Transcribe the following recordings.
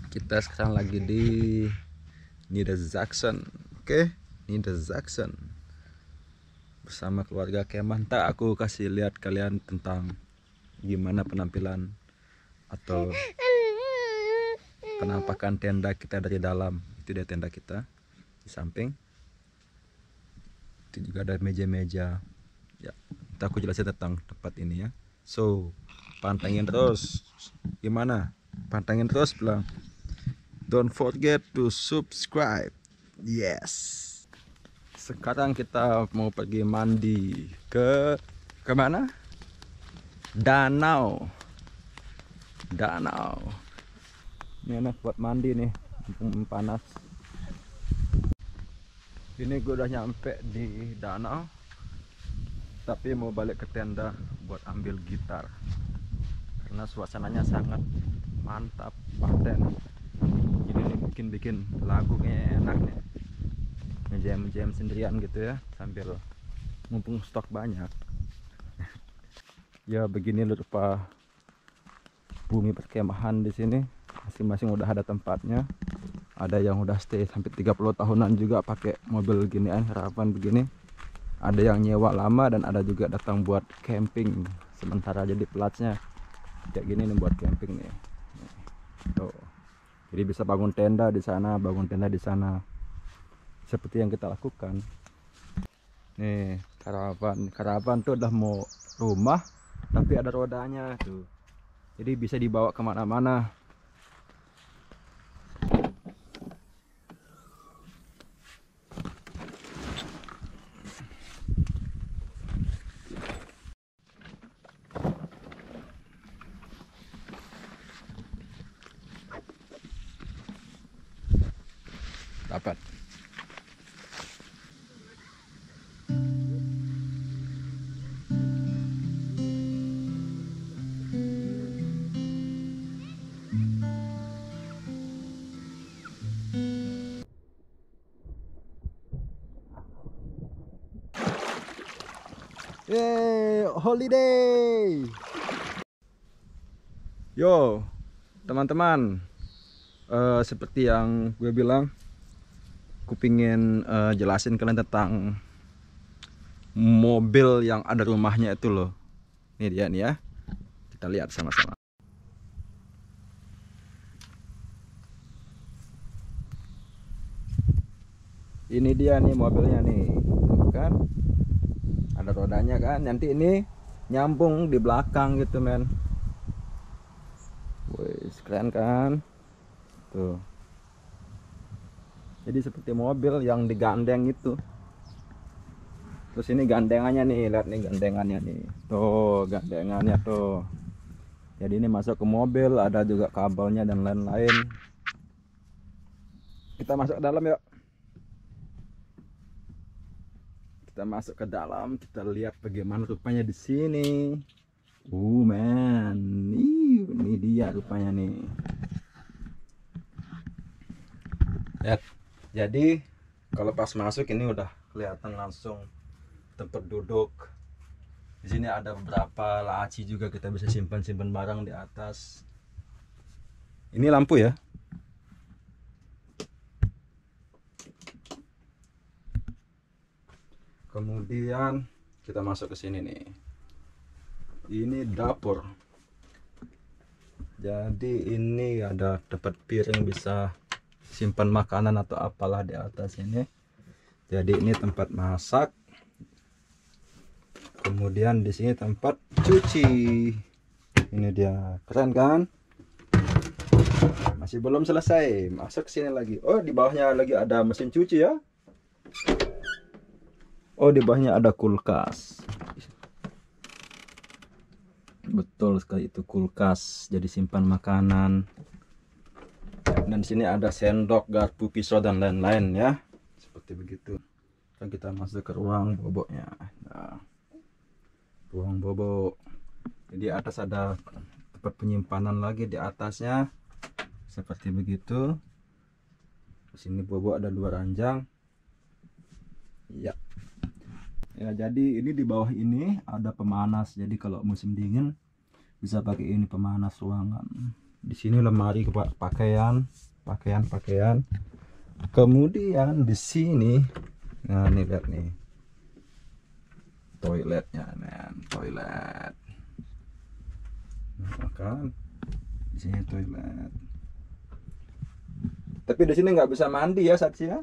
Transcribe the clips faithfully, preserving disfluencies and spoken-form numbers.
Kita sekarang lagi di Niedersachsen. Oke, Niedersachsen bersama keluarga Kemah. Ntar aku kasih lihat kalian tentang gimana penampilan atau penampakan tenda kita dari dalam. Itu dia tenda kita di samping. Itu juga ada meja-meja. Ya, ntar aku jelasin tentang tempat ini ya. So, pantengin terus. Gimana? Pantengin terus bilang. Don't forget to subscribe. Yes. Sekarang kita mau pergi mandi ke kemana? Danau. Danau. Ini enak buat mandi nih, mumpung panas. Ini gue udah nyampe di danau, tapi mau balik ke tenda buat ambil gitar karena suasananya sangat mantap, paten. Ini nih bikin bikin lagu kayaknya enak nih, ngejam jam sendirian gitu ya, sambil mumpung stok banyak. Ya begini rupa bumi perkemahan di sini. Masing-masing udah ada tempatnya. Ada yang udah stay sampai tiga puluh tahunan juga pakai mobil ginian, harapan begini. Ada yang nyewa lama dan ada juga datang buat camping sementara, jadi pelatnya kayak gini nih buat camping nih. Tuh. Jadi bisa bangun tenda di sana, bangun tenda di sana. Seperti yang kita lakukan. Nih, karavan. Karavan tuh udah mau rumah, tapi ada rodanya tuh. Jadi bisa dibawa kemana-mana. Dapat. Yeay, holiday. Yo, teman-teman. Uh, seperti yang gue bilang, aku pingin uh, jelasin kalian tentang mobil yang ada rumahnya itu loh. Ini dia nih ya. Kita lihat sama-sama. Ini dia nih mobilnya nih, kan? Ada rodanya kan? Nanti ini nyambung di belakang gitu men. Wih, keren kan? Tuh. Jadi seperti mobil yang digandeng itu. Terus ini gandengannya nih, lihat nih gandengannya nih. Tuh, gandengannya tuh. Jadi ini masuk ke mobil, ada juga kabelnya dan lain-lain. Kita masuk ke dalam yuk. Kita masuk ke dalam, kita lihat bagaimana rupanya di sini. Uh man, Ih, ini dia rupanya nih. Lihat. Jadi kalau pas masuk ini udah kelihatan langsung tempat duduk. Di sini ada beberapa laci juga, kita bisa simpan-simpan barang di atas. Ini lampu ya. Kemudian kita masuk ke sini nih. Ini dapur. Jadi ini ada tempat piring, bisa simpan makanan atau apalah di atas ini. Jadi ini tempat masak. Kemudian di sini tempat cuci. Ini dia, keren kan? Masih belum selesai. Masuk ke sini lagi. Oh, di bawahnya lagi ada mesin cuci ya. Oh, di bawahnya ada kulkas. Betul sekali, itu kulkas. Jadi simpan makanan. Dan sini ada sendok, garpu, pisau dan lain-lain ya. Seperti begitu. Dan kita masuk ke ruang boboknya. Nah, ruang bobok. Jadi atas ada tempat penyimpanan lagi di atasnya. Seperti begitu. Di sini bobok ada dua ranjang. Ya. Ya, jadi ini di bawah ini ada pemanas. Jadi kalau musim dingin bisa pakai ini pemanas ruangan. Di sini lemari buat pakaian, pakaian-pakaian. Kemudian di sini, nah nih lihat nih, toiletnya, men, toilet. Nah, kan, di sini toilet. Tapi di sini nggak bisa mandi ya, Satsi ya?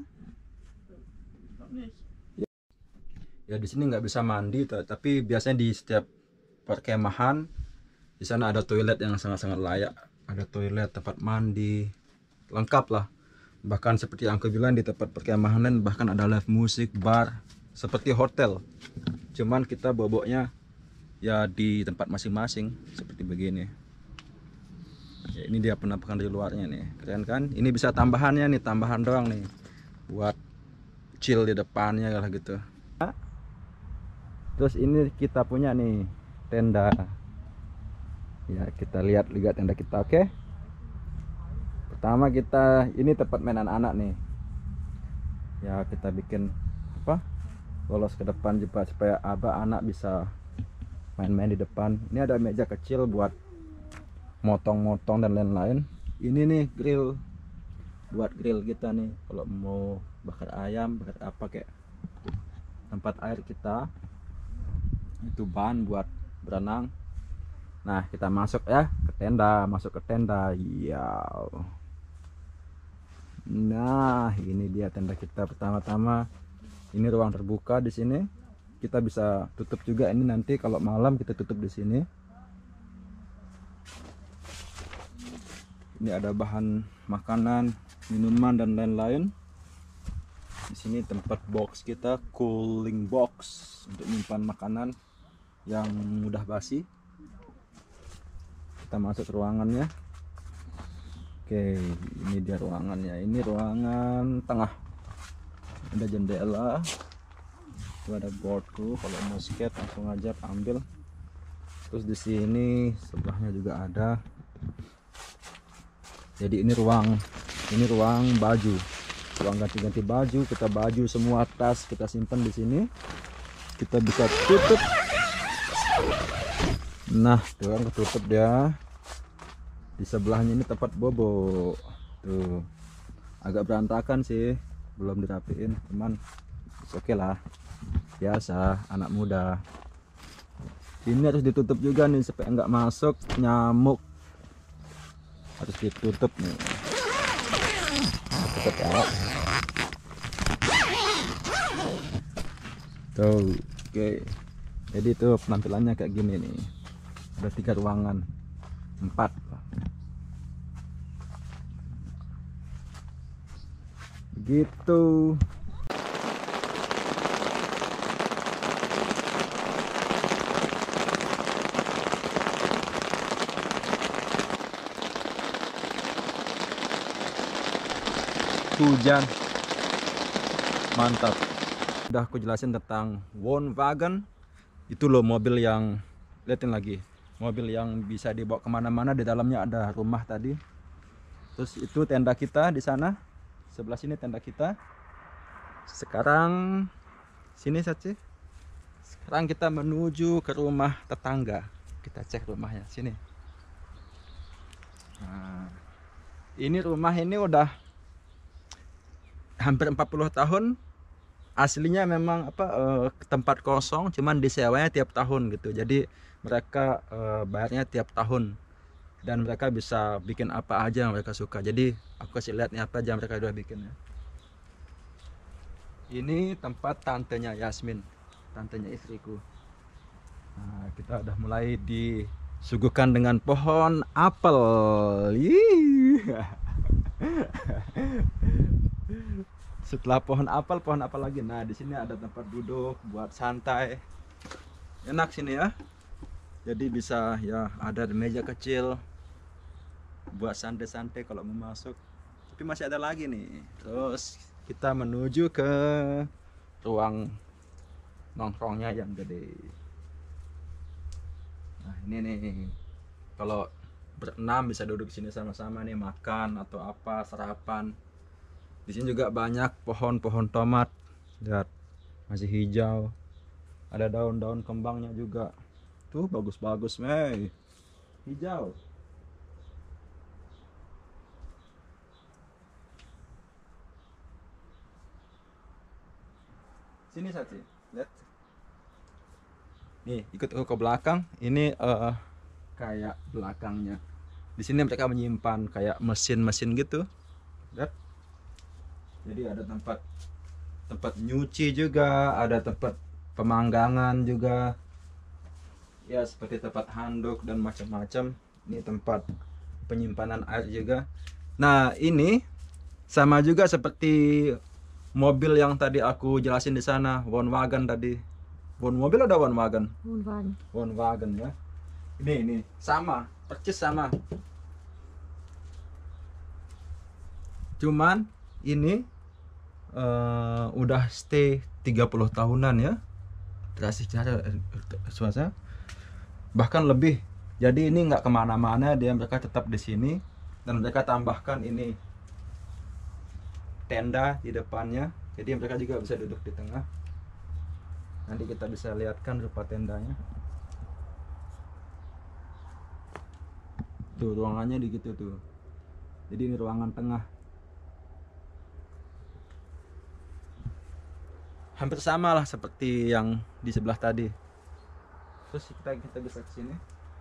Ya di sini nggak bisa mandi, tapi biasanya di setiap perkemahan di sana ada toilet yang sangat-sangat layak. Ada toilet, tempat mandi, lengkap lah. Bahkan seperti yang aku bilang, di tempat perkemahan bahkan ada live musik, bar, seperti hotel. Cuman kita boboknya ya di tempat masing-masing seperti begini. Ya, ini dia penampakan dari luarnya nih, keren kan? Ini bisa tambahannya nih, tambahan doang nih, buat chill di depannya lah gitu. Terus ini kita punya nih tenda. Ya kita lihat lihat tenda kita, oke? Pertama kita, ini tempat main anak-anak nih. Ya kita bikin apa? Lolos ke depan juga supaya abah anak bisa main-main di depan. Ini ada meja kecil buat motong-motong dan lain-lain. Ini nih grill, buat grill kita nih kalau mau bakar ayam, bakar apa kayak. Tempat air kita, itu ban buat berenang. Nah kita masuk ya ke tenda, masuk ke tenda. Ya. Nah ini dia tenda kita. Pertama-tama ini ruang terbuka di sini. Kita bisa tutup juga ini, nanti kalau malam kita tutup di sini. Ini ada bahan makanan, minuman dan lain-lain. Di sini tempat box kita, cooling box untuk menyimpan makanan yang mudah basi. Kita masuk ruangannya. Oke, ini dia ruangannya. Ini ruangan tengah. Ada jendela. Itu ada boardku, kalau mau skate langsung aja ambil. Terus di sini sebelahnya juga ada. Jadi ini ruang, ini ruang baju. Ruang ganti-ganti baju, kita baju semua tas kita simpan di sini. Kita bisa tutup. Nah, tuh kan ketutup dia. Di sebelahnya ini tempat bobo. Tuh. Agak berantakan sih, belum dirapiin, cuman oke okay lah. Biasa anak muda. Ini harus ditutup juga nih supaya nggak masuk nyamuk. Harus ditutup nih. Tutup ya. Tuh, oke. Okay. Jadi itu penampilannya kayak gini nih. Ada tiga ruangan, empat. Gitu. Hujan, mantap. Udah aku jelasin tentang Wohnwagen. Itu loh mobil yang, liatin lagi, mobil yang bisa dibawa kemana-mana. Di dalamnya ada rumah tadi. Terus itu tenda kita di sana. Sebelah sini tenda kita. Sekarang sini saja. Sekarang kita menuju ke rumah tetangga. Kita cek rumahnya sini. Nah, ini rumah ini udah hampir empat puluh tahun. Aslinya memang apa eh, tempat kosong, cuman disewanya tiap tahun gitu. Jadi mereka eh, bayarnya tiap tahun. Dan mereka bisa bikin apa aja yang mereka suka. Jadi aku kasih lihat nih apa aja mereka udah bikin ya. Ini tempat tantenya Yasmin, tantenya istriku. Nah, kita udah mulai disuguhkan dengan pohon apel. Setelah pohon apel, pohon apel lagi. Nah di sini ada tempat duduk buat santai. Enak sini ya. Jadi bisa ya, ada meja kecil buat santai-santai kalau mau masuk. Tapi masih ada lagi nih. Terus kita menuju ke ruang nongkrongnya yang gede. Nah ini nih, kalau berenam bisa duduk sini sama-sama nih, makan atau apa, sarapan. Di sini juga banyak pohon-pohon tomat. Lihat, masih hijau. Ada daun-daun kembangnya juga. Tuh bagus-bagus, mey. Hijau. Sini Saci, lihat. Nih, ikut aku ke belakang. Ini uh, kayak belakangnya. Di sini mereka menyimpan kayak mesin-mesin gitu. Lihat. Jadi ada tempat tempat nyuci juga, ada tempat pemanggangan juga. Ya, seperti tempat handuk dan macam-macam. Ini tempat penyimpanan air juga. Nah, ini sama juga seperti mobil yang tadi aku jelasin di sana, Wohnwagen tadi. Wohn mobil ada Wohnwagen? Wohnwagen. Wohnwagen ya. Ini ini sama, persis sama. Cuman ini uh, udah stay tiga puluh tahunan ya. Dikasih cara suasana bahkan lebih. Jadi ini nggak kemana-mana, dia mereka tetap di sini dan mereka tambahkan ini tenda di depannya, jadi mereka juga bisa duduk di tengah. Nanti kita bisa lihatkan rupa tendanya. Tuh ruangannya di gitu tuh. Jadi ini ruangan tengah. Hampir sama lah seperti yang di sebelah tadi. Terus kita kita bisa ke sini.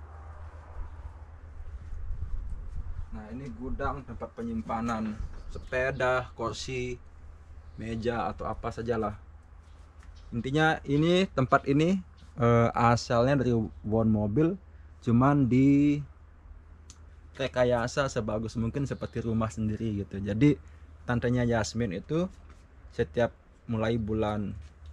Nah, ini gudang tempat penyimpanan sepeda, kursi, meja atau apa sajalah. Intinya ini tempat ini eh, asalnya dari Wohn mobil, cuman di rekayasa sebagus mungkin seperti rumah sendiri gitu. Jadi tantenya Yasmin itu setiap mulai bulan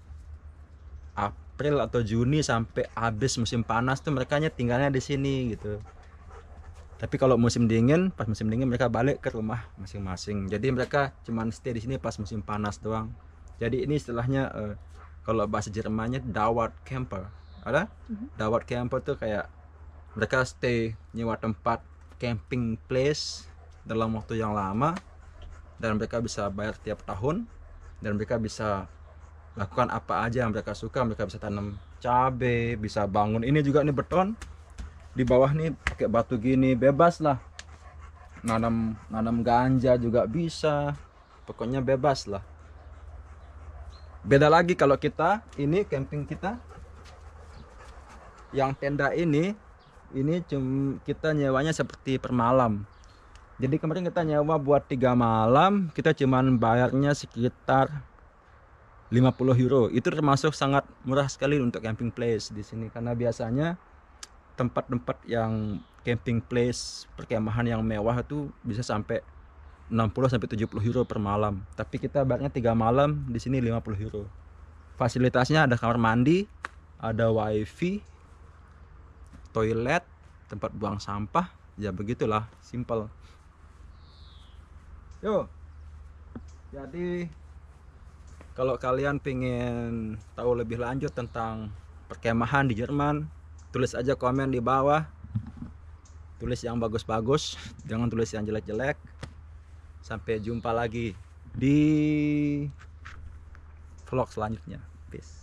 April atau Juni sampai habis musim panas tuh mereka tinggalnya di sini gitu. Tapi kalau musim dingin, pas musim dingin mereka balik ke rumah masing-masing. Jadi mereka cuman stay di sini pas musim panas doang. Jadi ini istilahnya uh, kalau bahasa Jermannya Dauercamper. Ada? Mm-hmm. Dauercamper tuh kayak mereka stay nyewa tempat camping place dalam waktu yang lama dan mereka bisa bayar tiap tahun dan mereka bisa lakukan apa aja yang mereka suka. Mereka bisa tanam cabai, bisa bangun ini juga, ini beton. Di bawah nih pakai batu gini, bebas lah. Nanam nanam ganja juga bisa. Pokoknya bebas lah. Beda lagi kalau kita ini camping kita. Yang tenda ini ini cuma kita nyewanya seperti per malam. Jadi kemarin kita nyewa buat tiga malam, kita cuman bayarnya sekitar lima puluh euro. Itu termasuk sangat murah sekali untuk camping place di sini karena biasanya tempat-tempat yang camping place perkemahan yang mewah itu bisa sampai enam puluh sampai tujuh puluh euro per malam. Tapi kita bayarnya tiga malam, di sini lima puluh euro. Fasilitasnya ada kamar mandi, ada wifi, toilet, tempat buang sampah, ya begitulah, simple. Yo. Jadi kalau kalian pengen tahu lebih lanjut tentang perkemahan di Jerman, tulis aja komen di bawah. Tulis yang bagus-bagus, jangan tulis yang jelek-jelek. Sampai jumpa lagi di vlog selanjutnya. Peace.